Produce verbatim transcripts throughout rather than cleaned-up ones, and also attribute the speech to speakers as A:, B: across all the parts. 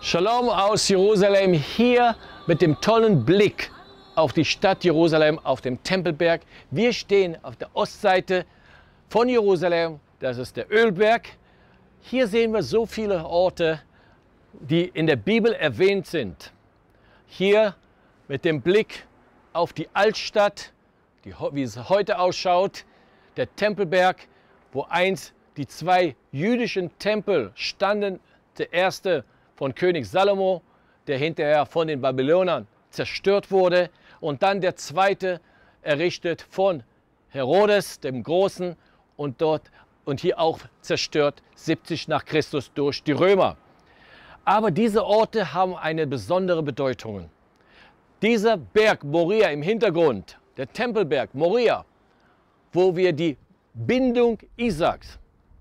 A: Shalom aus Jerusalem, hier mit dem tollen Blick auf die Stadt Jerusalem, auf dem Tempelberg. Wir stehen auf der Ostseite von Jerusalem, das ist der Ölberg. Hier sehen wir so viele Orte, die in der Bibel erwähnt sind. Hier mit dem Blick auf die Altstadt, die, wie es heute ausschaut, der Tempelberg, wo einst die zwei jüdischen Tempel standen. Der erste von König Salomo, der hinterher von den Babylonern zerstört wurde. Und dann der zweite, errichtet von Herodes dem Großen und, dort, und hier auch zerstört siebzig nach Christus durch die Römer. Aber diese Orte haben eine besondere Bedeutung. Dieser Berg Moria im Hintergrund, der Tempelberg Moria, wo wir die Bindung Isaaks,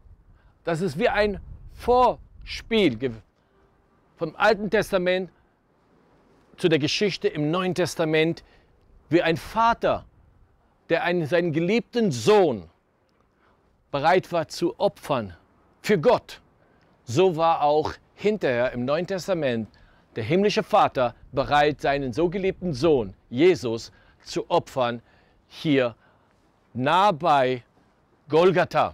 A: das ist wie ein Vorspiel vom Alten Testament zu der Geschichte im Neuen Testament, wie ein Vater, der einen, seinen geliebten Sohn bereit war zu opfern für Gott. So war auch hinterher im Neuen Testament der himmlische Vater bereit, seinen so geliebten Sohn Jesus zu opfern, hier nah bei Golgatha.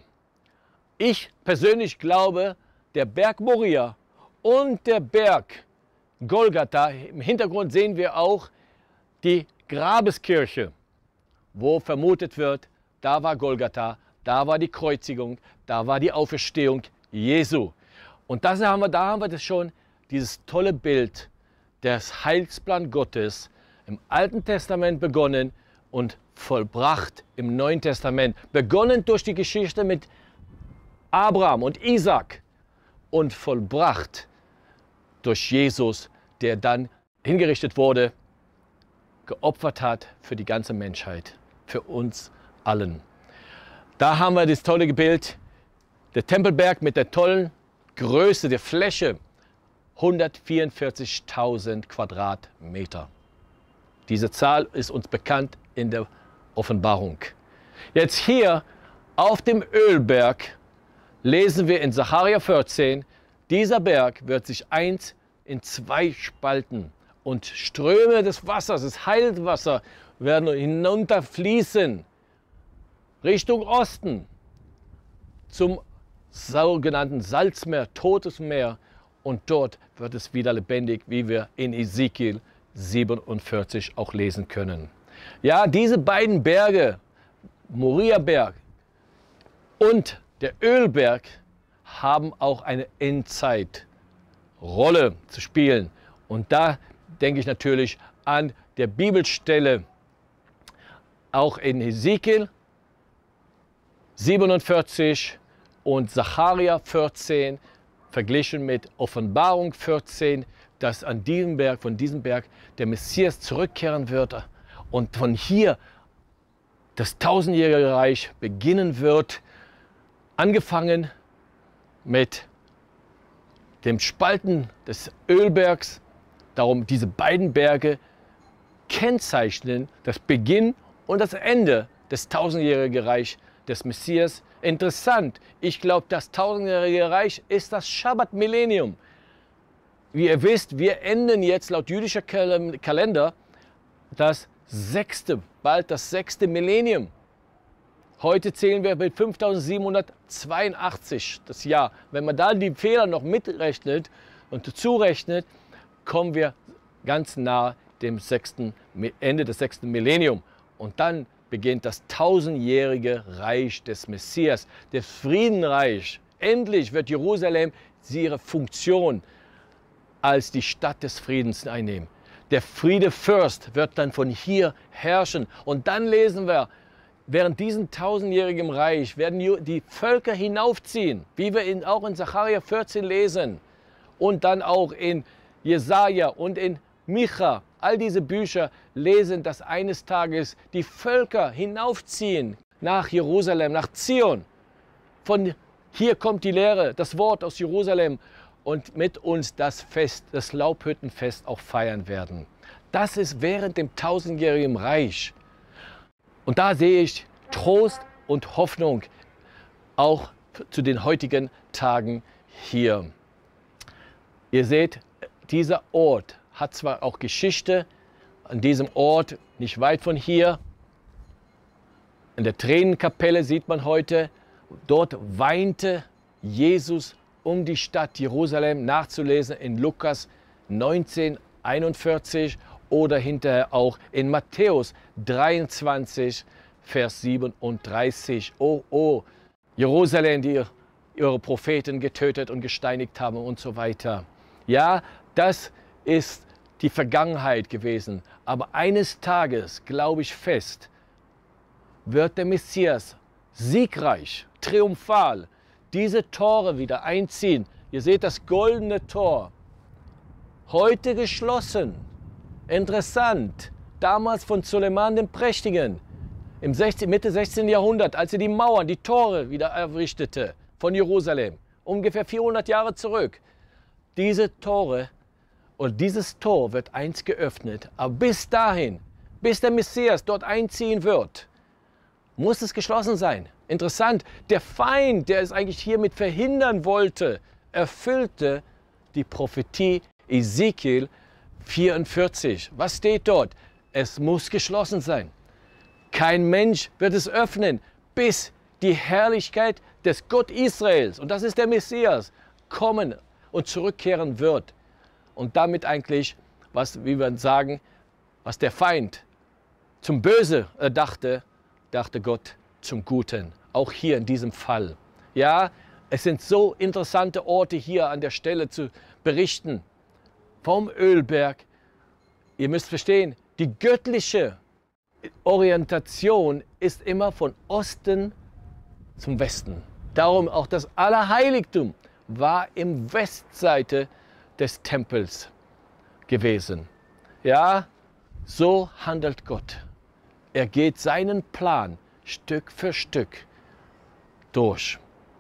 A: Ich persönlich glaube, der Berg Moria und der Berg Golgatha, im Hintergrund sehen wir auch die Grabeskirche, wo vermutet wird, da war Golgatha, da war die Kreuzigung, da war die Auferstehung Jesu. Und das haben wir, da haben wir das schon, dieses tolle Bild des Heilsplan Gottes im Alten Testament begonnen und vollbracht im Neuen Testament. Begonnen durch die Geschichte mit Abraham und Isaak und vollbracht durch Jesus, der dann hingerichtet wurde, geopfert hat für die ganze Menschheit, für uns allen. Da haben wir das tolle Bild, der Tempelberg mit der tollen Größe der Fläche, hundertvierundvierzigtausend Quadratmeter. Diese Zahl ist uns bekannt in der Offenbarung. Jetzt hier auf dem Ölberg lesen wir in Sacharja vierzehn, dieser Berg wird sich eins in zwei spalten und Ströme des Wassers, das Heilwasser, werden hinunterfließen Richtung Osten zum sogenannten Salzmeer, Totes Meer, und dort wird es wieder lebendig, wie wir in Ezekiel siebenundvierzig auch lesen können. Ja, diese beiden Berge, Moria-Berg und der Ölberg, haben auch eine Endzeitrolle zu spielen. Und da denke ich natürlich an der Bibelstelle, auch in Ezekiel siebenundvierzig und Sacharja vierzehn, verglichen mit Offenbarung vierzehn, dass an diesem Berg, von diesem Berg der Messias zurückkehren wird und von hier das tausendjährige Reich beginnen wird, angefangen mit dem Spalten des Ölbergs. Darum diese beiden Berge kennzeichnen das Beginn und das Ende des tausendjährigen Reichs des Messias. Interessant, ich glaube, das tausendjährige Reich ist das Schabbat-Millennium. Wie ihr wisst, wir enden jetzt laut jüdischer Kalender das sechste, bald das sechste Millennium. Heute zählen wir mit fünftausendsiebenhundertzweiundachtzig das Jahr. Wenn man da die Fehler noch mitrechnet und zurechnet, kommen wir ganz nah dem sechsten, Ende des sechsten Millennium. Und dann beginnt das tausendjährige Reich des Messias, das Friedenreich. Endlich wird Jerusalem ihre Funktion als die Stadt des Friedens einnehmen. Der Friedefürst wird dann von hier herrschen. Und dann lesen wir, während diesem tausendjährigen Reich werden die Völker hinaufziehen, wie wir in, auch in Sacharja vierzehn lesen und dann auch in Jesaja und in Micha. All diese Bücher lesen, dass eines Tages die Völker hinaufziehen nach Jerusalem, nach Zion. Von hier kommt die Lehre, das Wort aus Jerusalem, und mit uns das Fest, das Laubhüttenfest auch feiern werden. Das ist während dem tausendjährigen Reich. Und da sehe ich Trost und Hoffnung auch zu den heutigen Tagen hier. Ihr seht, dieser Ort hat zwar auch Geschichte, an diesem Ort, nicht weit von hier, in der Tränenkapelle sieht man heute, dort weinte Jesus um die Stadt Jerusalem, nachzulesen in Lukas neunzehn, einundvierzig oder hinterher auch in Matthäus dreiundzwanzig, Vers siebenunddreißig. Oh, oh, Jerusalem, die ihre Propheten getötet und gesteinigt haben und so weiter. Ja, das ist die Vergangenheit gewesen. Aber eines Tages, glaube ich fest, wird der Messias siegreich, triumphal, diese Tore wieder einziehen. Ihr seht das goldene Tor, heute geschlossen. Interessant, damals von Suleiman dem Prächtigen, im Mitte sechzehnten Jahrhundert, als er die Mauern, die Tore wieder errichtete von Jerusalem, ungefähr vierhundert Jahre zurück. Diese Tore und dieses Tor wird einst geöffnet, aber bis dahin, bis der Messias dort einziehen wird, muss es geschlossen sein. Interessant, der Feind, der es eigentlich hiermit verhindern wollte, erfüllte die Prophetie Ezekiel vierundvierzig. Was steht dort? Es muss geschlossen sein. Kein Mensch wird es öffnen, bis die Herrlichkeit des Gott Israels, und das ist der Messias, kommen und zurückkehren wird. Und damit eigentlich, was, wie wir sagen, was der Feind zum Böse dachte, dachte Gott zum Guten. Auch hier in diesem Fall. Ja, es sind so interessante Orte hier an der Stelle zu berichten. Vom Ölberg. Ihr müsst verstehen, die göttliche Orientation ist immer von Osten zum Westen. Darum auch das Allerheiligtum war im Westseite des Tempels gewesen. Ja, so handelt Gott. Er geht seinen Plan Stück für Stück durch.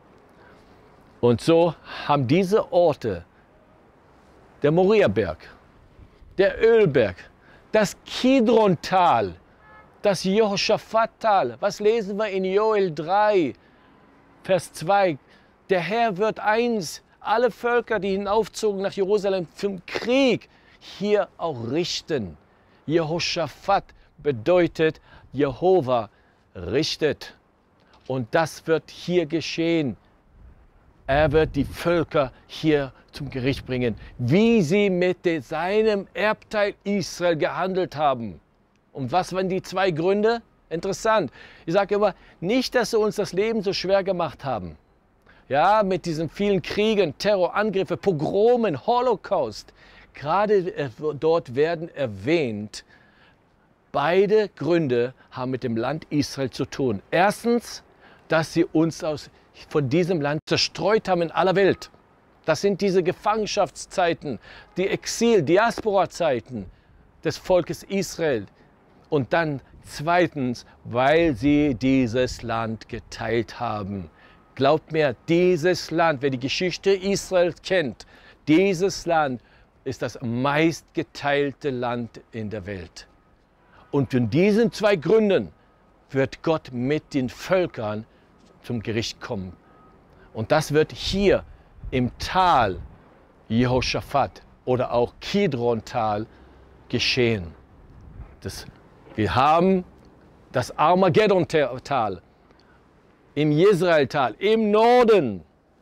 A: Und so haben diese Orte, der Moriaberg, der Ölberg, das Kidron-Tal, das Jehoschaphat-Tal. Was lesen wir in Joel drei, Vers zwei? Der Herr wird eins alle Völker, die hinaufzogen nach Jerusalem zum Krieg, hier auch richten. Jehoschaphat bedeutet, Jehova richtet. Und das wird hier geschehen. Er wird die Völker hier zum Gericht bringen, wie sie mit seinem Erbteil Israel gehandelt haben. Und was waren die zwei Gründe? Interessant. Ich sage immer, nicht, dass sie uns das Leben so schwer gemacht haben. Ja, mit diesen vielen Kriegen, Terrorangriffe, Pogromen, Holocaust. Gerade dort werden erwähnt, beide Gründe haben mit dem Land Israel zu tun. Erstens, dass sie uns aus, von diesem Land zerstreut haben in aller Welt. Das sind diese Gefangenschaftszeiten, die Exil-, Diaspora-Zeiten des Volkes Israel. Und dann zweitens, weil sie dieses Land geteilt haben. Glaubt mir, dieses Land, wer die Geschichte Israels kennt, dieses Land ist das meistgeteilte Land in der Welt. Und von diesen zwei Gründen wird Gott mit den Völkern zum Gericht kommen. Und das wird hier im Tal Jehoschaphat oder auch Kidron-Tal geschehen. Das, wir haben das Armageddon-Tal im Jezreel-Tal, im Norden.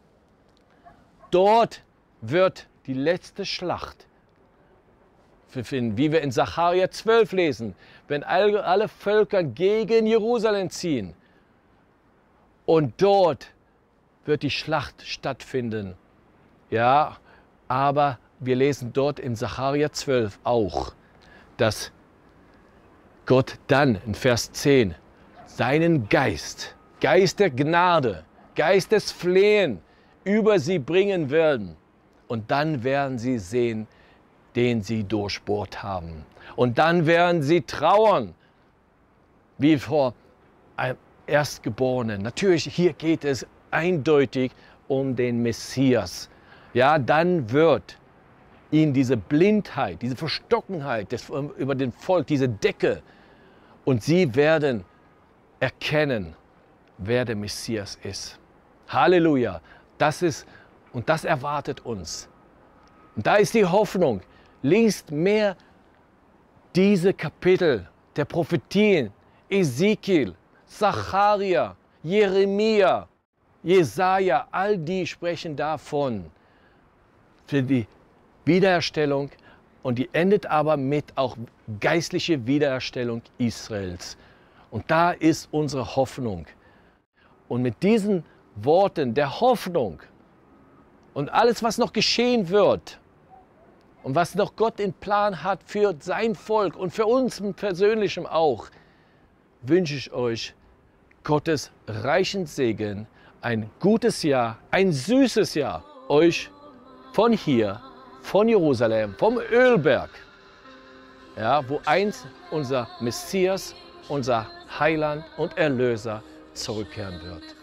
A: Dort wird die letzte Schlacht, wie wir in Sacharja zwölf lesen, wenn alle, alle Völker gegen Jerusalem ziehen. Und dort wird die Schlacht stattfinden. Ja, aber wir lesen dort in Sacharja zwölf auch, dass Gott dann in Vers zehn seinen Geist, Geist der Gnade, Geist des Flehen über sie bringen werden. Und dann werden sie sehen, den sie durchbohrt haben. Und dann werden sie trauern, wie vor einem Erstgeborenen. Natürlich, hier geht es eindeutig um den Messias. Ja, dann wird ihnen diese Blindheit, diese Verstockenheit des, über den Volk, diese Decke, und sie werden erkennen, wer der Messias ist. Halleluja! Das ist, und das erwartet uns. Und da ist die Hoffnung. Liest mehr diese Kapitel der Prophetien, Ezekiel, Zacharia, Jeremia, Jesaja, all die sprechen davon für die Wiederherstellung, und die endet aber mit auch geistliche Wiederherstellung Israels. Und da ist unsere Hoffnung. Und mit diesen Worten der Hoffnung und alles, was noch geschehen wird und was noch Gott in Plan hat für sein Volk und für uns persönlich auch, wünsche ich euch Gottes reichen Segen, ein gutes Jahr, ein süßes Jahr, euch von hier, von Jerusalem, vom Ölberg, ja, wo einst unser Messias, unser Heiland und Erlöser zurückkehren wird.